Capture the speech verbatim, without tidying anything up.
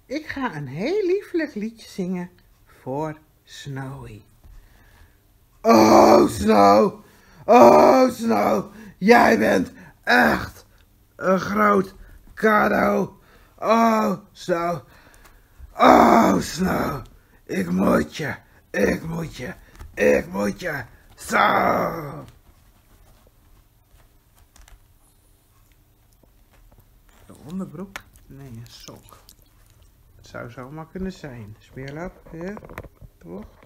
Ik ga een heel lieflijk liedje zingen voor Snowy. Oh, Snow! Oh, Snow! Jij bent echt een groot cadeau. Oh, Snow! Oh, Snow! Ik moet je, ik moet je, ik moet je. Zo! De onderbroek? Nee, een sok. Het zou zomaar kunnen zijn. Smeerlap, hè? Toch?